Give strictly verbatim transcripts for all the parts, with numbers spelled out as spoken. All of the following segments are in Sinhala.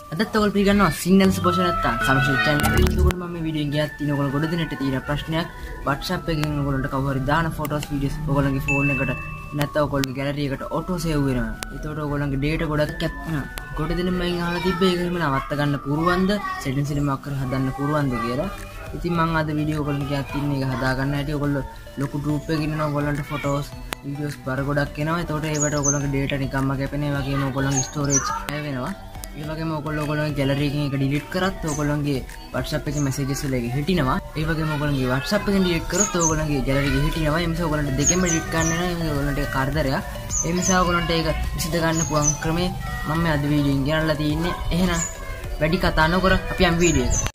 අදත් ඔයගොල්ලෝ පිළිගන්නවා සිග්නල්ස් පොෂන් නැත්තම් සමහර channel එකේ ඔයගොල්ලෝ මම මේ වීඩියෝ එක ගියත් තියෙන ඔයගොල්ලෝ ගොඩ දිනට තියෙන ප්‍රශ්නයක් WhatsApp එකකින් ඔයගොල්ලන්ට කවුරු හරි දාන ෆොටෝස් වීඩියෝස් ඔයගොල්ලන්ගේ ෆෝන් එකට නැත්නම් ඔයගොල්ලෝගේ ගැලරි එකට ඔටෝ සේව් වෙනවා. ඒතකොට ඔයගොල්ලන්ගේ data ගොඩක් කැප්පෙනවා. ගොඩ දින මම අහලා තිබ්බේ ඒක එහෙම නවත්ත ගන්න පුරුවන්ද settings එකේ මොකක් කර හදන්න පුරුවන්ද කියලා. ඉතින් මම අද වීඩියෝ ඔයගොල්ලන්ට ගියත් ඉන්නේ ඒක හදා ගන්න හැටි ඔයගොල්ලෝ ලොකු group එකකින් ඉන්නවා ඔයගොල්ලන්ට ෆොටෝස් වීඩියෝස් බර ගොඩක් එනවා. ඒතකොට ඒවට ඔයගොල්ලන්ගේ data නිකම්ම කැපෙන ඒ වගේම ඔයගොල්ලන්ගේ storage හැය වෙනවා. ඒ වගේම ඔයගොල්ලෝ ඔයගොල්ලෝගේ gallery එකෙන් එක delete කරත් ඔයගොල්ලෝගේ WhatsApp එකේ messages වල ඒක හිටිනවා. ඒ වගේම ඔයගොල්ලෝගේ WhatsApp එකෙන් delete කරොත් ඔයගොල්ලෝගේ gallery එකේ හිටිනවා. ඒ නිසා ඔයගොල්ලන්ට දෙකෙන්ම delete කරන්න වෙනවා. ඔයගොල්ලන්ට ඒක කරදරයක්. ඒ නිසා ඔයගොල්ලන්ට ඒක විසඳ ගන්න පුළුවන් ක්‍රමේ මම මේ අද වීඩියෝ එකෙන් ගෙනල්ලා තියෙන්නේ. එහෙනම් වැඩි කතා නොකර අපි යමු වීඩියෝ එකට.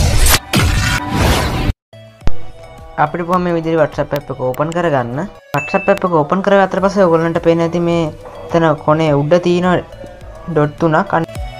අපිට පුළුවන් මේ විදිහට WhatsApp app එක open කරගන්න. WhatsApp app එක open කරගත්තට පස්සේ ඔයගොල්ලන්ට පේන ඇති මේ එතන කොනේ උඩ තියෙන dot තුනක්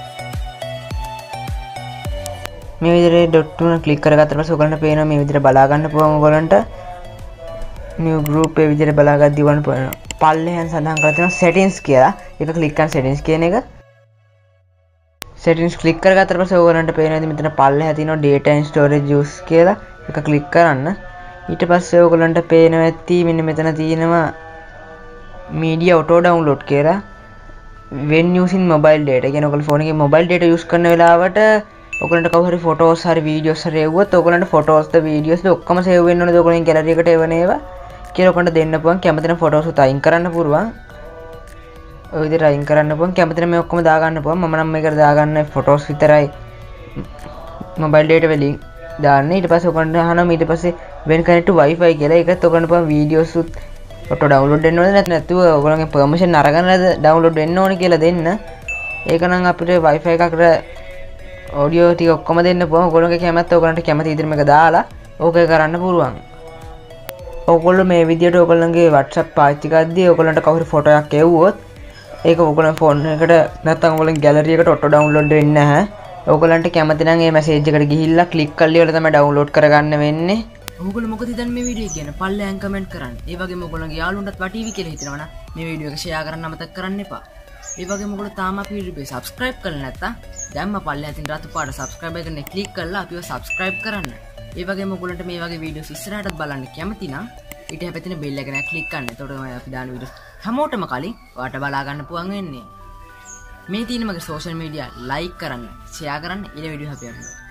මේ විදිහට dot තුන ක්ලික් කරගත්තට පස්සේ ඔයගොල්ලන්ට පේනවා මේ විදිහට බලා ගන්න පුළුවන් ඔයගොල්ලන්ට new group ඒ විදිහට බලාගද්දී වань පල්ලෙහෙන් සඳහන් කරලා තියෙනවා settings කියලා. ඒක ක්ලික් කරන් settings කියන එක. settings ක්ලික් කරගත්තට පස්සේ ඔයගොල්ලන්ට පේනවා මෙතන පල්ලෙහා තියෙනවා data and storage use කියලා. ඒක ක්ලික් කරන්න. ඊට පස්සේ ඔයගොල්ලන්ට පේනවා ඇති මෙන්න මෙතන තියෙනවා media auto download කියලා. when using mobile data කියන ඔයගොල්ලෝ ෆෝන් එකේ mobile data use කරන වෙලාවට ඔයගොල්ලන්ට කවුරු හරි photos හරි videos හරි එවුවොත් ඔයගොල්ලන්ට photos ද videos ද ඔක්කොම save වෙන්න ඕනද ඔයගොල්ලන් gallery එකට එවන ඒවා කියලා ඔයගොල්ලන්ට දෙන්න පුළුවන්. කැමති නම් photos උත් අයින් කරන්න පුළුවන්. ඔය විදිහට අයින් කරන්න පුළුවන්. කැමති නම් මේ ඔක්කොම දා ගන්න පුළුවන්. මම නම් මේකට දා ගන්න photos විතරයි mobile data වලින් දාන්න. ඊට පස්සේ ඔයගොල්ලන්ට අහනවා ඊට පස්සේ when connect to wifi කියලා. ඒකත් ඔයගොල්ලන්ට පුළුවන් videos උත් ඔටෝ ඩවුන්ලෝඩ් වෙන්න ඕනේ නැත්නම් ඔයගොල්ලන්ගේ permission අරගෙනද ඩවුන්ලෝඩ් වෙන්න ඕනේ කියලා දෙන්න. ඒක නම් අපිට wifi එකකට audio ටික ඔක්කොම දෙන්න පුළුවන්. ඔයගොල්ලන්ගේ කැමැත්ත ඔයගොල්ලන්ට කැමති විදිහට මේක දාලා ඕකේ කරන්න පුළුවන්. ඔයගොල්ලෝ මේ විදිහට ඔයගොල්ලන්ගේ WhatsApp පාවිච්චි කරද්දී ඔයගොල්ලන්ට කවුරු ෆොටෝ එකක් එවුවොත් ඒක ඔයගොල්ලන් ෆෝන් එකට නැත්නම් ඔයගොල්ලන්ගේ gallery එකට ඔටෝ ඩවුන්ලෝඩ් වෙන්නේ නැහැ. ඔයගොල්ලන්ට කැමති නම් මේ message එකට ගිහිල්ලා click කරලා ඉවල තමයි ඩවුන්ලෝඩ් කරගන්න වෙන්නේ. ඔයගොල්ලෝ මොකද හිතන්නේ මේ වීඩියෝ එක ගැන? පල්ලෙහාන් කමෙන්ට් කරන්න. ඒ වගේම ඔයගොල්ලන්ගේ යාළුවන්ටත් වටීවි කියලා හිතනවා නම් මේ වීඩියෝ එක ෂෙයා කරන්න අමතක කරන්න එපා. ඒ වගේම ඔයගොල්ලෝ තාම අපි වීඩියෝ එක subscribe කරලා නැත්නම් දැන්ම පල්ලෙහා තියෙන රතු පාට subscribe එකනේ click කරලා අපිව subscribe කරන්න. ඒ වගේම ඔයගොල්ලන්ට මේ වගේ වීඩියෝස් ඉස්සරහටත් බලන්න කැමති නම් ඊට හැපෙන bell එක නෑ click කරන්න. එතකොට තමයි අපි දාන වීඩියෝස් හැමෝටම කලින් ඔයාලට බලා ගන්න පුළුවන් වෙන්නේ. මේ තියෙන මගේ social media like කරන්න, share කරන්න, ඊළඟ වීඩියෝ අපි අපලෝඩ්